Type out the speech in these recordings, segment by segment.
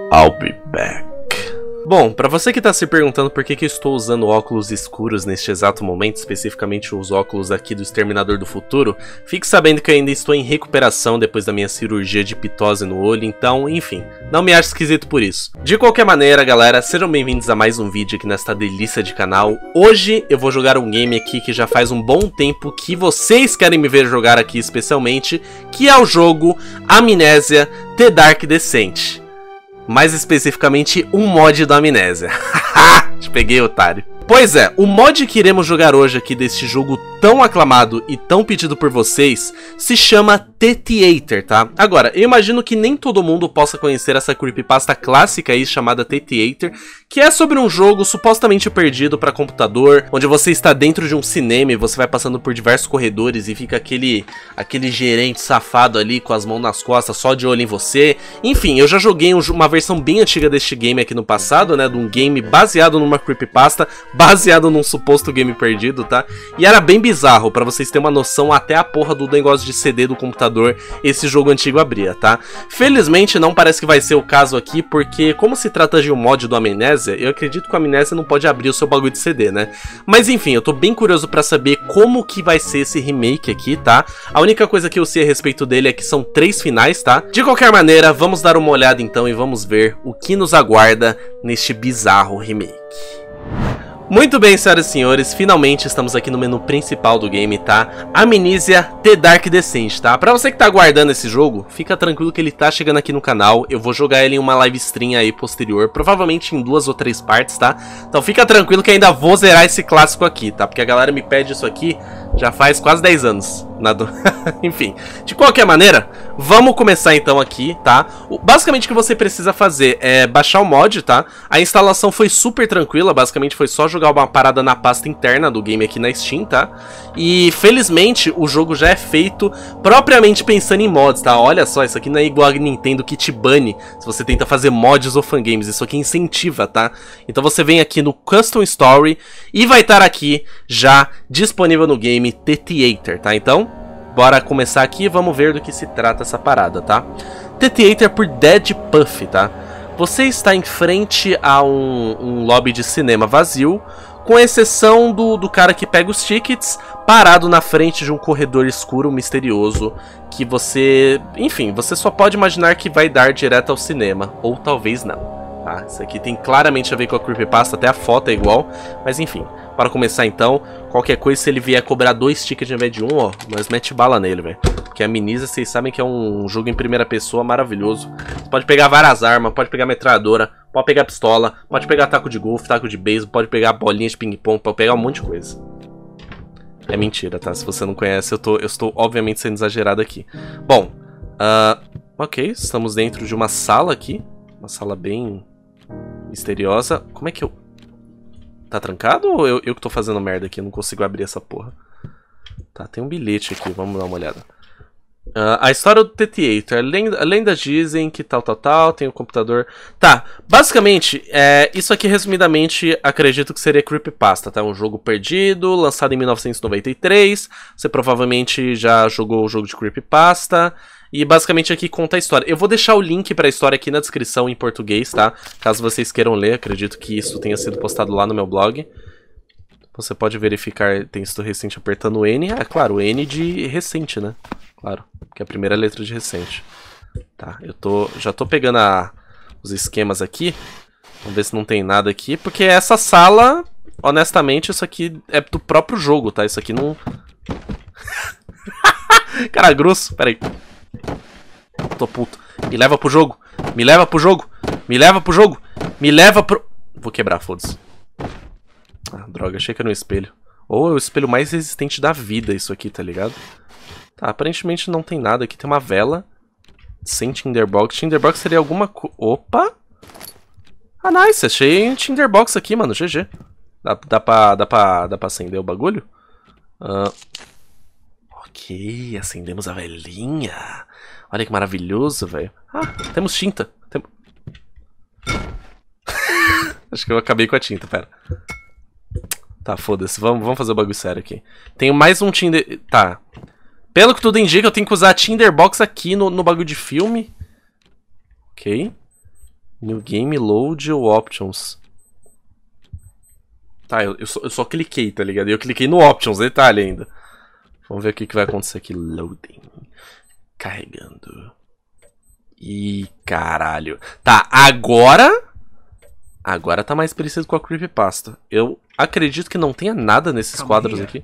I'll be back. Bom, pra você que tá se perguntando por que eu estou usando óculos escuros neste exato momento, especificamente os óculos aqui do Exterminador do Futuro, fique sabendo que eu ainda estou em recuperação depois da minha cirurgia de pitose no olho, então, enfim, não me ache esquisito por isso. De qualquer maneira, galera, sejam bem-vindos a mais um vídeo aqui nesta delícia de canal. Hoje eu vou jogar um game aqui que já faz um bom tempo que vocês querem me ver jogar aqui especialmente, que é o jogo Amnésia: The Dark Descent. Mais especificamente, um mod da Amnésia. Haha, te peguei, otário. Pois é, o mod que iremos jogar hoje aqui deste jogo tão aclamado e tão pedido por vocês se chama The Theater, tá? Agora, eu imagino que nem todo mundo possa conhecer essa creepypasta clássica aí chamada The Theater, que é sobre um jogo supostamente perdido para computador, onde você está dentro de um cinema e você vai passando por diversos corredores e fica aquele gerente safado ali com as mãos nas costas, só de olho em você. Enfim, eu já joguei uma versão bem antiga deste game aqui no passado, né? De um game baseado numa creepypasta, baseado num suposto game perdido, tá? E era bem bizarro, pra vocês terem uma noção, até a porra do negócio de CD do computador esse jogo antigo abria, tá? Felizmente não parece que vai ser o caso aqui, porque como se trata de um mod do Amnésia, eu acredito que o Amnésia não pode abrir o seu bagulho de CD, né? Mas enfim, eu tô bem curioso pra saber como que vai ser esse remake aqui, tá? A única coisa que eu sei a respeito dele é que são 3 finais, tá? De qualquer maneira, vamos dar uma olhada então e vamos ver o que nos aguarda neste bizarro remake. Muito bem, senhoras e senhores, finalmente estamos aqui no menu principal do game, tá? Amnésia: The Dark Descent, tá? Pra você que tá aguardando esse jogo, fica tranquilo que ele tá chegando aqui no canal. Eu vou jogar ele em uma live stream aí posterior, provavelmente em 2 ou 3 partes, tá? Então fica tranquilo que ainda vou zerar esse clássico aqui, tá? Porque a galera me pede isso aqui já faz quase 10 anos. Enfim, de qualquer maneira, vamos começar então aqui, tá? Basicamente o que você precisa fazer é baixar o mod, tá? A instalação foi super tranquila, basicamente foi só jogar uma parada na pasta interna do game aqui na Steam, tá? E felizmente o jogo já é feito propriamente pensando em mods, tá? Olha só, isso aqui não é igual a Nintendo que te bane se você tenta fazer mods ou fangames, isso aqui incentiva, tá? Então você vem aqui no Custom Story e vai estar aqui já disponível no game The Theater, tá? Então, bora começar aqui e vamos ver do que se trata essa parada, tá? The Theater por Dead Puff, tá? Você está em frente a um lobby de cinema vazio, com exceção do cara que pega os tickets, parado na frente de um corredor escuro misterioso, que você... Enfim, você só pode imaginar que vai dar direto ao cinema, ou talvez não. Tá, isso aqui tem claramente a ver com a creepypasta, até a foto é igual, mas enfim, para começar então, qualquer coisa, se ele vier cobrar 2 tickets ao invés de 1, ó, nós mete bala nele, velho. Porque a Amnésia, vocês sabem que é um jogo em primeira pessoa maravilhoso. Você pode pegar várias armas, pode pegar metralhadora, pode pegar pistola, pode pegar taco de golfe, taco de beisebol, pode pegar bolinha de ping-pong, pode pegar um monte de coisa. É mentira, tá? Se você não conhece, eu estou obviamente sendo exagerado aqui. Bom, ok, estamos dentro de uma sala aqui, uma sala bem misteriosa. Como é que eu... Tá trancado ou eu que tô fazendo merda aqui? Eu não consigo abrir essa porra. Tá, tem um bilhete aqui, vamos dar uma olhada. A história do The Theater. Lendas dizem que tal, tem um computador... Tá, basicamente, isso aqui resumidamente acredito que seria creepypasta, tá? Um jogo perdido, lançado em 1993. Você provavelmente já jogou o jogo de creepypasta. E basicamente aqui conta a história. Eu vou deixar o link para a história aqui na descrição em português, tá? Caso vocês queiram ler, acredito que isso tenha sido postado lá no meu blog. Você pode verificar texto recente apertando o N. É claro, o N de recente, né? Claro, que é a primeira letra de recente. Tá, já tô pegando os esquemas aqui. Vamos ver se não tem nada aqui. Porque essa sala, honestamente, isso aqui é do próprio jogo, tá? Isso aqui não... Cara grosso, peraí. Tô puto. Me leva pro jogo. Me leva pro jogo. Me leva pro jogo. Me leva pro... Vou quebrar, foda-se. Ah, droga, achei que era um espelho. Ou é o espelho mais resistente da vida isso aqui, tá ligado? Tá, aparentemente não tem nada aqui. Tem uma vela. Sem Tinderbox. Tinderbox seria alguma Opa! Ah, nice. Achei Tinderbox aqui, mano. GG. Dá pra acender o bagulho? Ok, acendemos a velinha. Olha que maravilhoso, velho. Ah, temos tinta. Acho que eu acabei com a tinta, pera. Tá, foda-se. Vamos fazer o bagulho sério aqui. Tenho mais um Tinder... Tá. Pelo que tudo indica, eu tenho que usar a Tinderbox aqui no bagulho de filme. Ok. New Game Load ou Options? Tá, eu só cliquei, tá ligado? Eu cliquei no Options, detalhe ainda. Vamos ver o que vai acontecer aqui. Loading. Carregando. Ih, caralho. Tá, agora... Agora tá mais parecido com a Creepypasta. Eu acredito que não tenha nada nesses quadros aqui.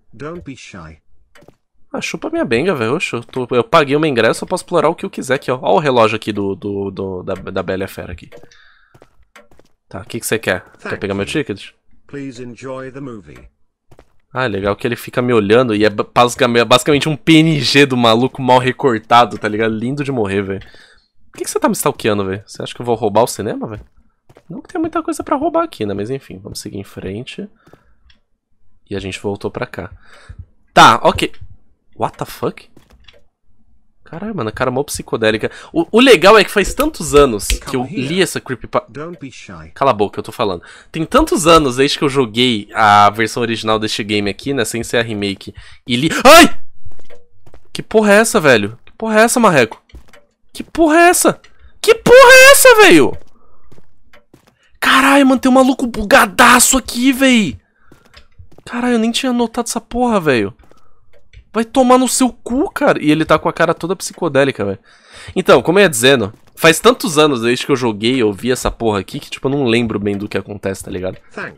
Ah, chupa minha benga, velho. Eu paguei o meu ingresso, eu posso explorar o que eu quiser aqui, ó. Olha o relógio aqui da Bela e a Fera aqui. Tá, o que você quer? Quer pegar meu ticket? Ah, legal que ele fica me olhando e é basicamente um PNG do maluco mal recortado, tá ligado? Lindo de morrer, velho. Por que você tá me stalkeando, velho? Você acha que eu vou roubar o cinema, velho? Não que tem muita coisa pra roubar aqui, né? Mas enfim, vamos seguir em frente. E a gente voltou pra cá. Tá, ok. What the fuck? Caralho, mano, a cara mó psicodélica. O legal é que faz tantos anos que eu li essa creepypasta. Cala a boca, eu tô falando. Tem tantos anos desde que eu joguei a versão original deste game aqui, né? Sem ser a remake. E li... Ai! Que porra é essa, velho? Que porra é essa, marreco? Que porra é essa? Que porra é essa, velho? Caralho, mano, tem um maluco bugadaço aqui, velho. Caralho, eu nem tinha notado essa porra, velho. Vai tomar no seu cu, cara. E ele tá com a cara toda psicodélica, velho. Então, como eu ia dizendo, faz tantos anos desde que eu joguei e eu vi essa porra aqui que, tipo, eu não lembro bem do que acontece, tá ligado?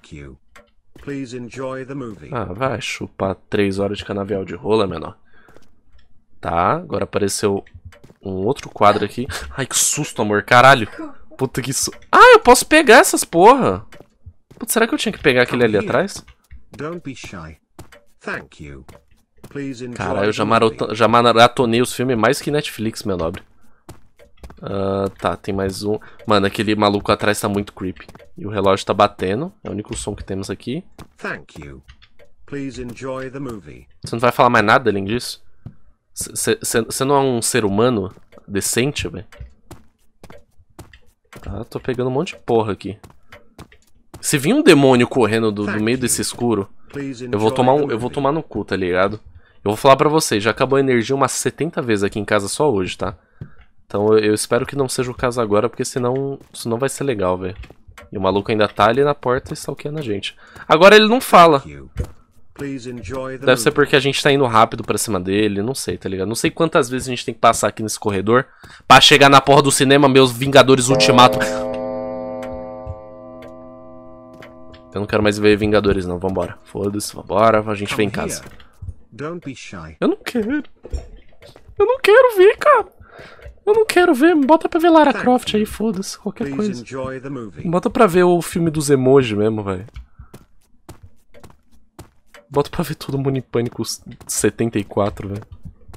Ah, vai chupar 3 horas de canavial de rola, menor. Tá, agora apareceu um outro quadro aqui. Ai, que susto, amor, caralho. Puta que susto. Ah, eu posso pegar essas porra. Putz, será que eu tinha que pegar aquele ali atrás? Cara, eu já maratonei os filmes mais que Netflix, meu nobre. Tá, tem mais um. Mano, aquele maluco atrás tá muito creepy. E o relógio tá batendo. É o único som que temos aqui. Você não vai falar mais nada além disso? Você não é um ser humano decente, velho? Tá, tô pegando um monte de porra aqui. Se vir um demônio correndo do meio desse escuro, eu vou tomar no cu, tá ligado? Eu vou falar pra vocês, já acabou a energia umas 70 vezes aqui em casa só hoje, tá? Então eu espero que não seja o caso agora, porque senão isso não vai ser legal, velho. E o maluco ainda tá ali na porta stalkeando a gente. Agora ele não fala. Deve ser porque a gente tá indo rápido pra cima dele, não sei, tá ligado? Não sei quantas vezes a gente tem que passar aqui nesse corredor pra chegar na porra do cinema, meus Vingadores Ultimato. Eu não quero mais ver Vingadores não, vambora. Foda-se, vambora, a gente vem em casa. Eu não quero. Eu não quero ver, cara. Eu não quero ver, bota pra ver Lara Croft aí, foda-se, qualquer coisa. Bota pra ver o filme dos emojis mesmo, velho. Bota pra ver todo mundo em Pânico 74, velho.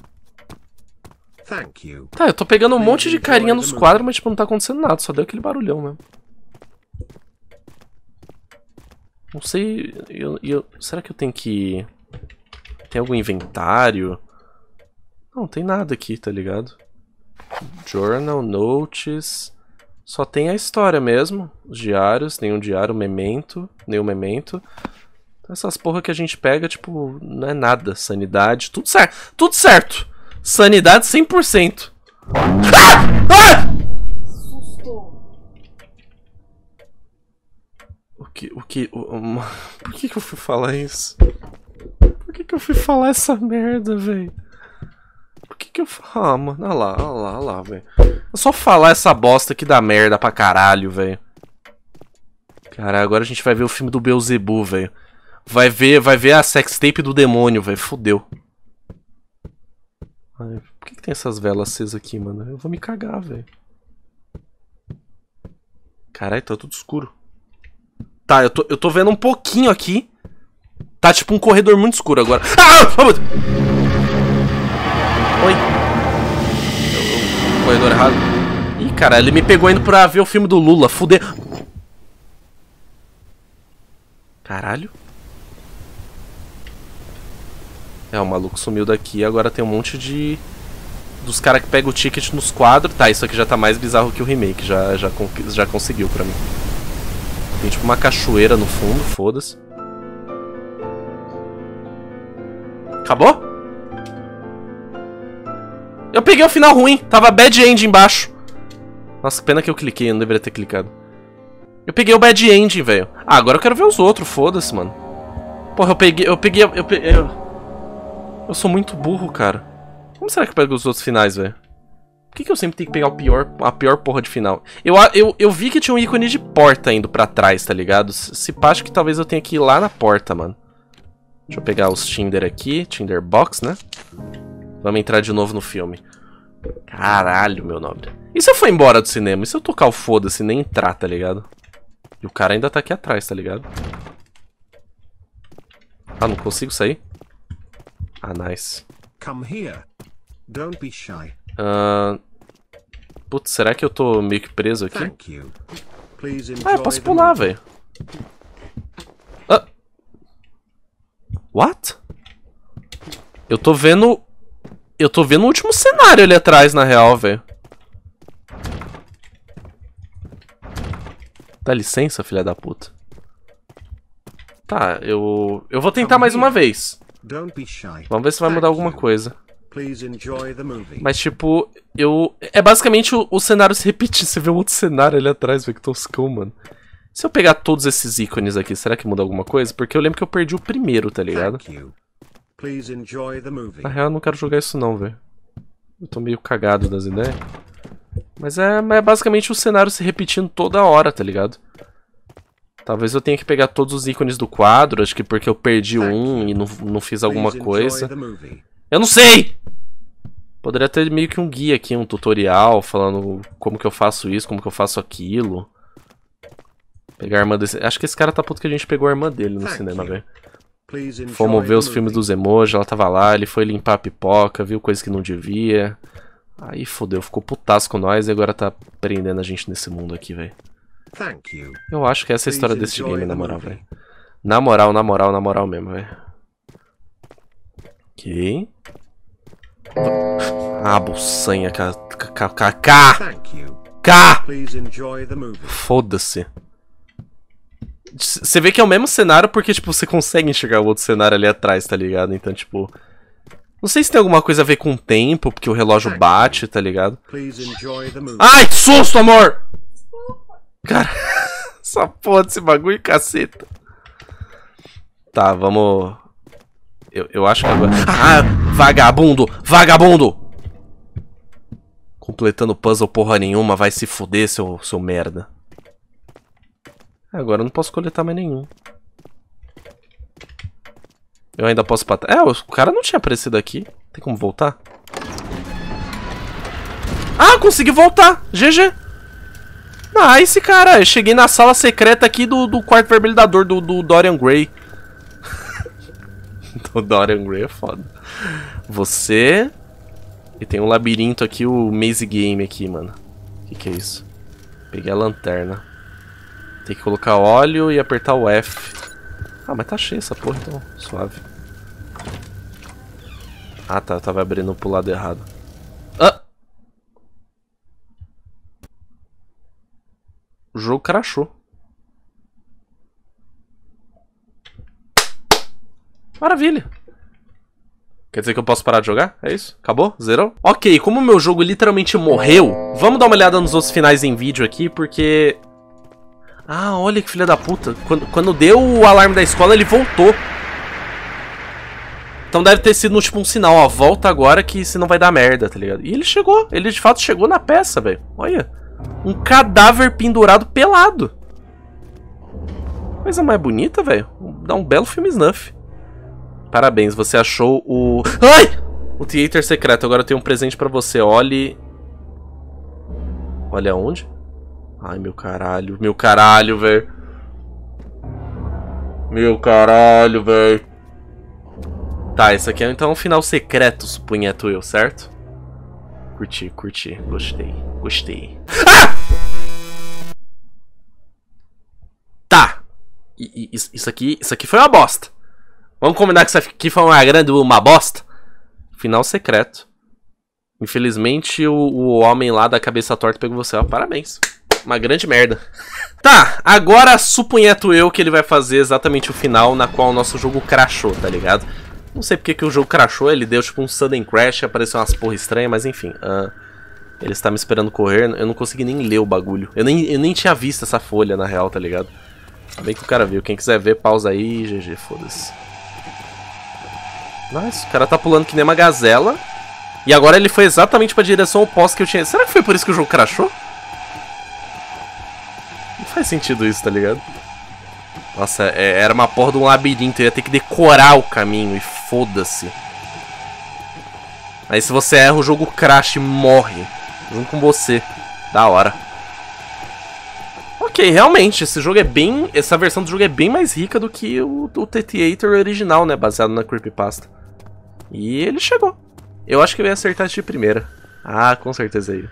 Tá, eu tô pegando um monte de carinha nos quadros, mas tipo, não tá acontecendo nada, só deu aquele barulhão mesmo. Não sei, será que eu tenho que... Tem algum inventário? Não, tem nada aqui, tá ligado? Journal, notes... Só tem a história mesmo, os diários, nenhum diário, memento, nenhum memento. Essas porra que a gente pega, tipo, não é nada. Sanidade, tudo certo. Tudo certo. Sanidade 100%. Ah! Susto. Por que eu fui falar isso? Por que eu fui falar essa merda, velho? Por que eu... Ah, mano, olha lá, velho. É só falar essa bosta que dá merda pra caralho, velho. Cara, agora a gente vai ver o filme do Beelzebub, velho. Vai ver a sextape do demônio, velho. Fudeu. Ai, por que tem essas velas acesas aqui, mano? Eu vou me cagar, velho. Caralho, tá tudo escuro. Tá, eu tô vendo um pouquinho aqui. Tá tipo um corredor muito escuro agora. Ah! Oi. Corredor errado. Ih, cara, ele me pegou indo pra ver o filme do Lula. Fudeu. Caralho. É, o maluco sumiu daqui, agora tem um monte de... Dos caras que pegam o ticket nos quadros. Tá, isso aqui já tá mais bizarro que o remake, já conseguiu pra mim. Tem tipo uma cachoeira no fundo, foda-se. Acabou? Eu peguei o final ruim, tava bad end embaixo. Nossa, pena que eu cliquei, eu não deveria ter clicado. Eu peguei o Bad Ending, velho. Ah, agora eu quero ver os outros, foda-se, mano. Porra, eu sou muito burro, cara. Como será que eu pego os outros finais, velho? Por que eu sempre tenho que pegar a pior porra de final? Eu vi que tinha um ícone de porta indo pra trás, tá ligado? Se pá, acho que talvez eu tenha que ir lá na porta, mano. Deixa eu pegar os Tinder aqui. Tinder Box, né? Vamos entrar de novo no filme. Caralho, meu nobre. E se eu for embora do cinema? E se eu tocar o foda-se e nem entrar, tá ligado? E o cara ainda tá aqui atrás, tá ligado? Ah, não consigo sair? Ah, nice. Come here. Don't be shy. Putz, será que eu tô meio que preso aqui? Thank you. Please Ah, eu posso pular, velho. What? Eu tô vendo o último cenário ali atrás, na real, velho. Dá licença, filha da puta. Tá, eu vou tentar mais uma vez. Vamos ver se vai mudar alguma coisa. Mas, tipo, é basicamente o cenário se repetir. Você vê um outro cenário ali atrás, velho, que toscão, mano. Se eu pegar todos esses ícones aqui, será que muda alguma coisa? Porque eu lembro que eu perdi o primeiro, tá ligado? Na real, eu não quero jogar isso não, velho. Eu tô meio cagado das ideias. Mas é basicamente o cenário se repetindo toda hora, tá ligado? Talvez eu tenha que pegar todos os ícones do quadro, acho que porque eu perdi um e não fiz alguma coisa. Eu não sei! Poderia ter meio que um guia aqui, um tutorial, falando como que eu faço isso, como que eu faço aquilo. Pegar a irmã desse... Acho que esse cara tá puto que a gente pegou a irmã dele no cinema, velho. Fomos ver os filmes dos emojis, ela tava lá, ele foi limpar a pipoca, viu coisa que não devia. Aí fodeu, ficou putaço com nós e agora tá prendendo a gente nesse mundo aqui, velho. Eu acho que essa é a história desse game, na moral, velho. Na moral mesmo, velho. Ok. Ah, buçanha, K. Foda-se. Você vê que é o mesmo cenário porque, tipo, você consegue enxergar o outro cenário ali atrás, tá ligado? Então, tipo... Não sei se tem alguma coisa a ver com o tempo, porque o relógio bate, tá ligado? Ai, que susto, amor! Cara, essa porra desse bagulho, caceta. Tá, vamos... Eu acho que agora... Ah, vagabundo! Vagabundo! Completando puzzle porra nenhuma, vai se fuder, seu merda. Agora eu não posso coletar mais nenhum. Eu ainda posso patar. É, o cara não tinha aparecido aqui. Tem como voltar? Ah, consegui voltar! GG! Nice, cara! Eu cheguei na sala secreta aqui do quarto vermelho da dor, do Dorian Gray. O Dorian Gray é foda. Você... E tem um labirinto aqui, o Maze Game aqui, mano. O que é isso? Peguei a lanterna. Tem que colocar óleo e apertar o F. Ah, mas tá cheio essa porra, então suave. Ah, tá, eu tava abrindo pro lado errado. Ah! O jogo crashou. Maravilha. Quer dizer que eu posso parar de jogar? É isso? Acabou? Zerou? Ok, como o meu jogo literalmente morreu, vamos dar uma olhada nos outros finais em vídeo aqui, porque... Ah, olha que filha da puta. Quando deu o alarme da escola, ele voltou. Então deve ter sido tipo um sinal, ó. Volta agora que senão vai dar merda, tá ligado? E ele chegou. Ele de fato chegou na peça, velho. Olha. Um cadáver pendurado pelado. Coisa mais bonita, velho. Dá um belo filme snuff. Parabéns, você achou o... Ai! O theater secreto. Agora eu tenho um presente pra você. Olhe... Olha onde? Ai, meu caralho. Meu caralho, velho. Meu caralho, velho. Tá, esse aqui é então um final secreto, supunheto eu, certo? Curti, curti. Gostei. Gostei. Ah! Tá. Isso aqui foi uma bosta. Vamos combinar que isso aqui foi uma bosta? Final secreto. Infelizmente, o homem lá da cabeça torta pegou você. Ó, parabéns. Uma grande merda. Tá, agora supunheto eu que ele vai fazer exatamente o final na qual o nosso jogo crashou, tá ligado? Não sei porque que o jogo crashou, ele deu tipo um sudden crash, apareceu umas porra estranhas, mas enfim. Ele está me esperando correr. Eu não consegui nem ler o bagulho. Eu nem tinha visto essa folha, na real, tá ligado? Ainda bem que o cara viu. Quem quiser ver, pausa aí. GG, foda-se. Nice. O cara tá pulando que nem uma gazela. E agora ele foi exatamente pra direção oposta que eu tinha. Será que foi por isso que o jogo crashou? Não faz sentido isso, tá ligado? Nossa, era uma porra de um labirinto. Eu ia ter que decorar o caminho e foda-se. Aí se você erra, o jogo crash e morre junto com você. Da hora. Ok, realmente, esse jogo é bem... Essa versão do jogo é bem mais rica do que o Theater original, né? Baseado na Creepypasta. E ele chegou. Eu acho que eu ia acertar de primeira. Ah, com certeza aí.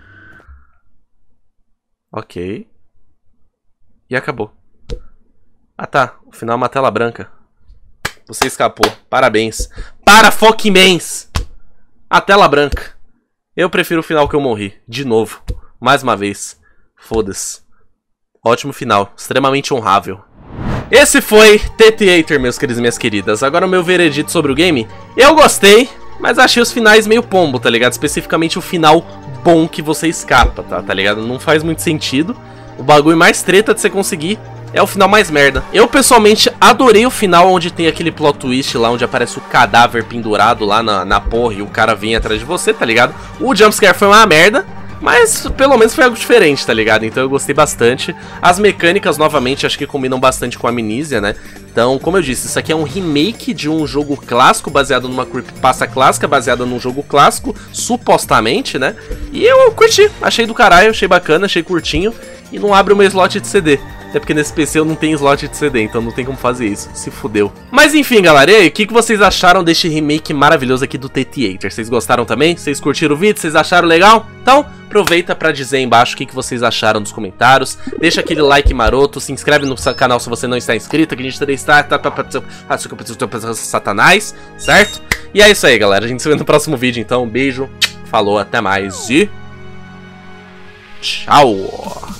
Ok. E acabou. Ah tá, o final é uma tela branca. Você escapou, parabéns. Para fucking mens! A tela branca. Eu prefiro o final que eu morri. De novo. Mais uma vez. Foda-se. Ótimo final. Extremamente honrável. Esse foi The Theater, meus queridos e minhas queridas. Agora o meu veredito sobre o game. Eu gostei, mas achei os finais meio pombo, tá ligado? Especificamente o final bom que você escapa, tá ligado? Não faz muito sentido. O bagulho mais treta de você conseguir é o final mais merda. Eu, pessoalmente, adorei o final onde tem aquele plot twist lá, onde aparece o cadáver pendurado lá na porra e o cara vem atrás de você, tá ligado? O jumpscare foi uma merda, mas pelo menos foi algo diferente, tá ligado? Então eu gostei bastante. As mecânicas, novamente, acho que combinam bastante com a Amnesia, né? Então, como eu disse, isso aqui é um remake de um jogo clássico, baseado numa creepypasta clássica, baseada num jogo clássico, supostamente, né? E eu curti, achei do caralho, achei bacana, achei curtinho. E não abre o meu slot de CD. Até porque nesse PC eu não tenho slot de CD, então não tem como fazer isso. Se fudeu. Mas enfim, galera, e aí, o que vocês acharam deste remake maravilhoso aqui do The Theater? Vocês gostaram também? Vocês curtiram o vídeo? Vocês acharam legal? Então, aproveita pra dizer aí embaixo o que vocês acharam nos comentários. Deixa aquele like maroto, se inscreve no canal se você não está inscrito, que a gente está Satanás, certo? E é isso aí, galera. A gente se vê no próximo vídeo, então. Um beijo, falou, até mais e... tchau!